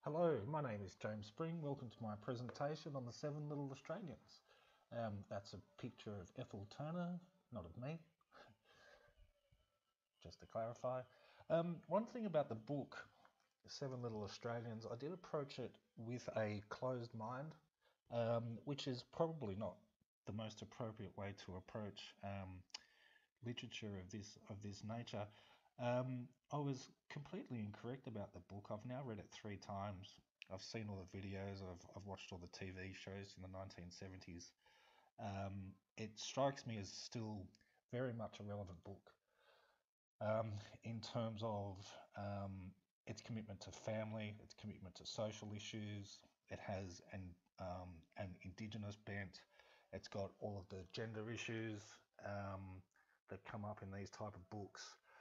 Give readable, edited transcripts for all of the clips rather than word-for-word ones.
Hello, my name is James Spring. Welcome to my presentation on the Seven Little Australians. That's a picture of Ethel Turner, not of me, just to clarify. One thing about the book, Seven Little Australians, I did approach it with a closed mind, which is probably not the most appropriate way to approach literature of this nature. I was completely incorrect about the book. I've now read it 3 times. I've seen all the videos. I've watched all the TV shows in the 1970s. It strikes me as still very much a relevant book in terms of its commitment to family, its commitment to social issues. It has an Indigenous bent. It's got all of the gender issues that come up in these type of books.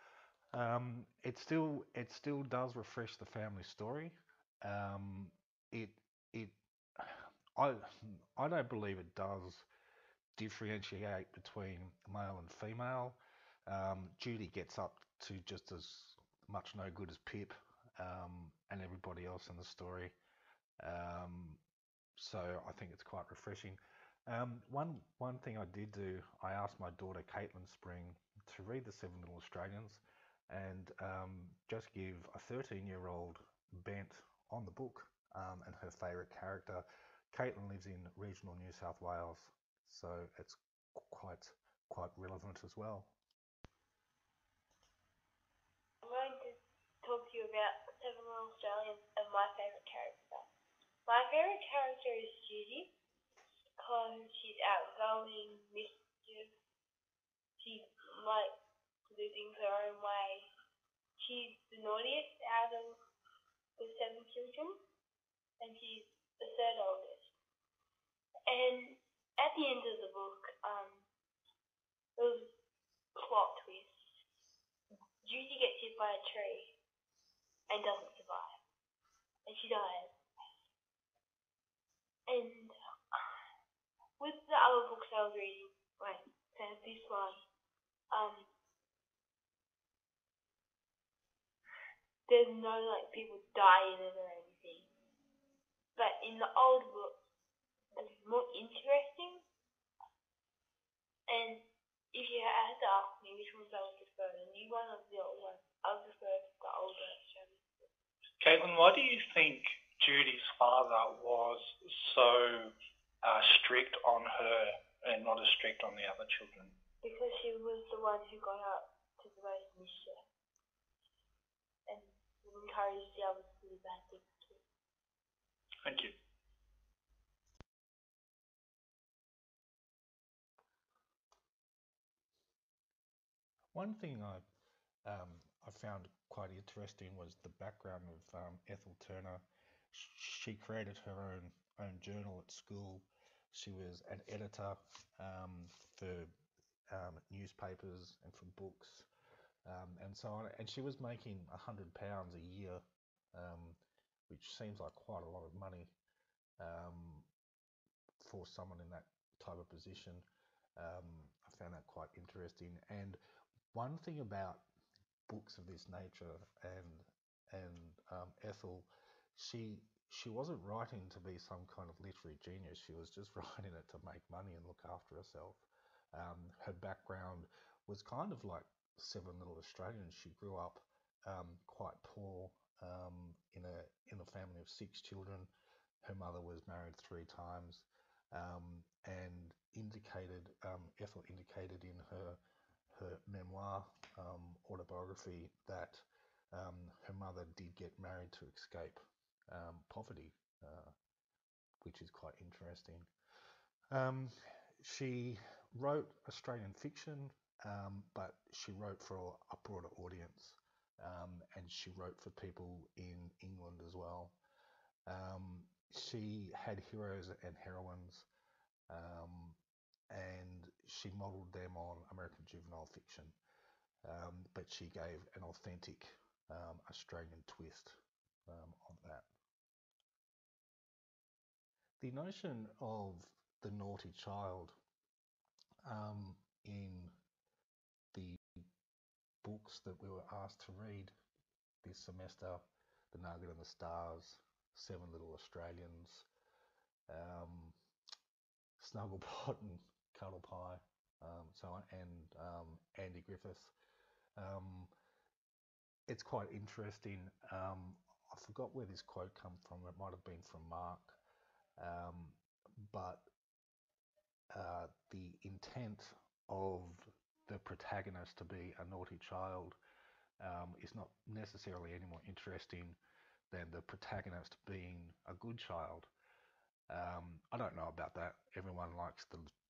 It still does refresh the family story. Um, it it I I don't believe it does differentiate between male and female. Judy gets up to just as much no good as Pip and everybody else in the story. Um, so I think it's quite refreshing. One thing I did do, I asked my daughter Caitlin Spring to read The Seven Little Australians and just give a 13-year-old bent on the book and her favourite character. Caitlin lives in regional New South Wales, so it's quite relevant as well. I'm going to talk to you about Seven Little Australians and my favourite character. My favourite character is Judy because she's outgoing, mischief. She likes to do things her own way. She's the naughtiest out of the 7 children, and she's the third oldest. And at the end of the book, there was a plot twist. Judy gets hit by a tree and doesn't survive, and she dies. And with the other books I was reading, like this one, um, there's no like people die in it or anything. But in the old book, it's more interesting. And if you had to ask me which ones I would prefer, the new one or the old one, I would prefer the older version. Caitlin, why do you think Judy's father was so strict on her and not as strict on the other children? Because she was the one who got up to the most mischief and encouraged the others to do bad things too. Thank you. One thing I found quite interesting was the background of Ethel Turner. She created her own journal at school. She was an editor for newspapers and for books and so on. And she was making £100 a year, um, which seems like quite a lot of money um, for someone in that type of position. I found that quite interesting. And one thing about books of this nature and Ethel, she wasn't writing to be some kind of literary genius. She was just writing it to make money and look after herself. Her background was kind of like Seven Little Australians. She grew up quite poor in a family of 6 children. Her mother was married 3 times, and Ethel indicated in her memoir autobiography that her mother did get married to escape poverty, uh, which is quite interesting. Um, she wrote Australian fiction, but she wrote for a broader audience, and she wrote for people in England as well. Um, she had heroes and heroines, um, and she modelled them on American juvenile fiction, but she gave an authentic Australian twist on that. The notion of the naughty child in the books that we were asked to read this semester, The Nugget and the Stars, Seven Little Australians, Snugglepot and Cuddle Pie, so on, and Andy Griffith. It's quite interesting. I forgot where this quote come from. It might have been from Mark, but the intent of the protagonist to be a naughty child is not necessarily any more interesting than the protagonist being a good child. I don't know about that. Everyone likes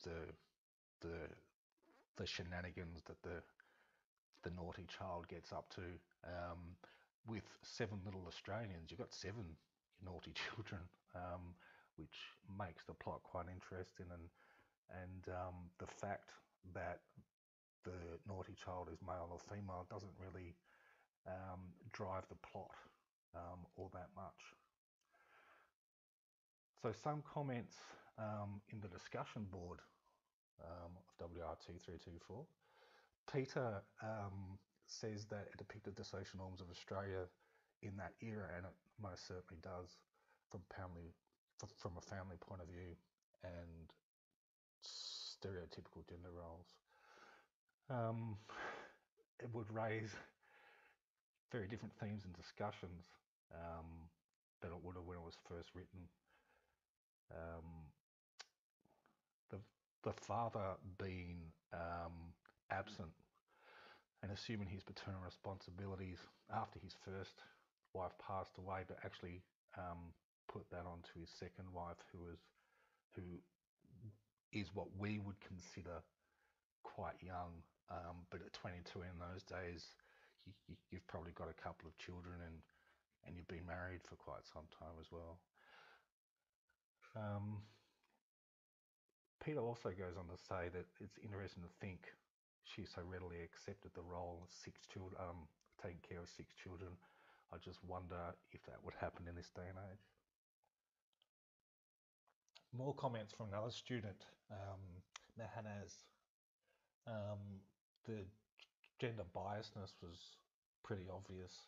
the shenanigans that the naughty child gets up to. With Seven Little Australians, you've got seven naughty children, which makes the plot quite interesting, and the fact that the naughty child is male or female doesn't really drive the plot all that much. So some comments in the discussion board of WR2324. Peter says that it depicted the social norms of Australia in that era, and it most certainly does from a family point of view and stereotypical gender roles. It would raise very different themes and discussions than it would have when it was first written. The father being absent and assuming his paternal responsibilities after his first wife passed away, but actually put that onto his second wife, who is what we would consider quite young, but at 22 in those days, you've probably got a couple of children and you've been married for quite some time as well. Peter also goes on to say that it's interesting to think she so readily accepted the role of taking care of 6 children. I just wonder if that would happen in this day and age. More comments from another student, Mahanaz. The gender biasness was pretty obvious,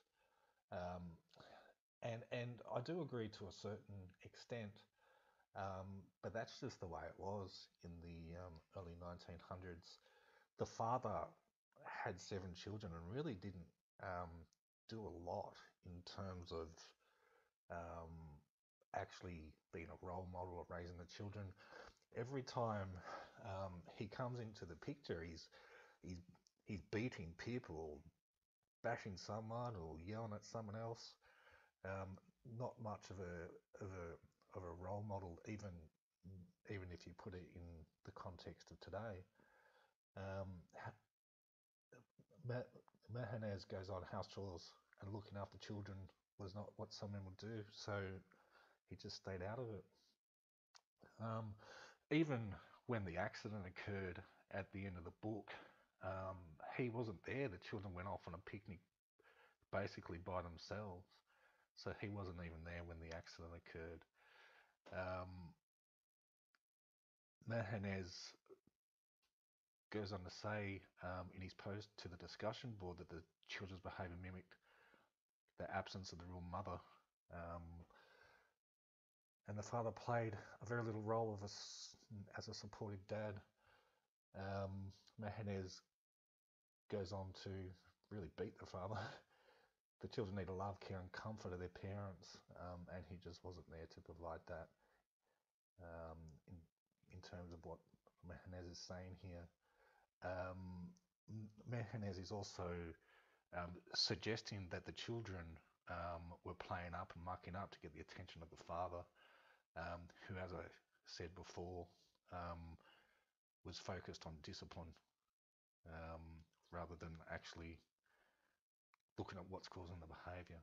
and I do agree to a certain extent, but that's just the way it was in the early 1900s. The father had 7 children and really didn't do a lot in terms of actually being a role model of raising the children. Every time he comes into the picture, he's beating people, or bashing someone, or yelling at someone else. Not much of a role model, even if you put it in the context of today. Mahanaz goes on, house chores and looking after children was not what some men would do, so he just stayed out of it. Even when the accident occurred at the end of the book, he wasn't there. The children went off on a picnic basically by themselves, so he wasn't even there when the accident occurred. Mahanaz goes on to say in his post to the discussion board that the children's behaviour mimicked the absence of the real mother, and the father played a very little role as a supportive dad. Mahanaz goes on to really beat the father. The children need a love, care and comfort of their parents, and he just wasn't there to provide that. In terms of what Mahanaz is saying here, Mahanaz is also suggesting that the children were playing up and mucking up to get the attention of the father, who, as I said before, was focused on discipline rather than actually looking at what's causing the behaviour.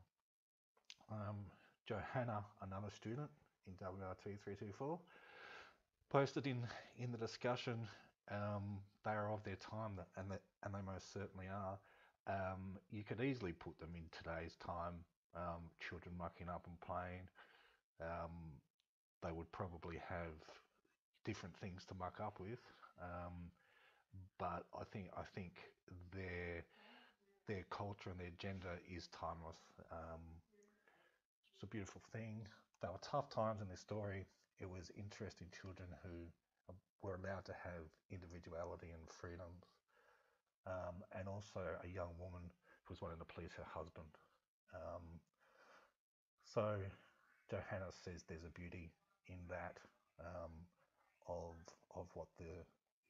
Johanna, another student in WRT324, posted in the discussion, they are of their time, and they most certainly are. You could easily put them in today's time, children mucking up and playing. They would probably have different things to muck up with, but I think their culture and their gender is timeless. It's a beautiful thing. There were tough times in this story. It was interesting children who were allowed to have individuality and freedoms, and also a young woman who was wanting to please her husband. So Johanna says there's a beauty in that, of what the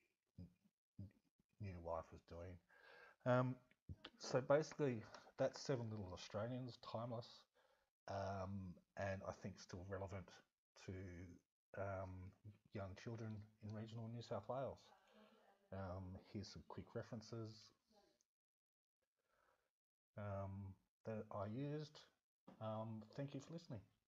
new wife was doing. So basically, that's Seven Little Australians, timeless, and I think still relevant to young children in regional New South Wales. Here's some quick references that I used. Thank you for listening.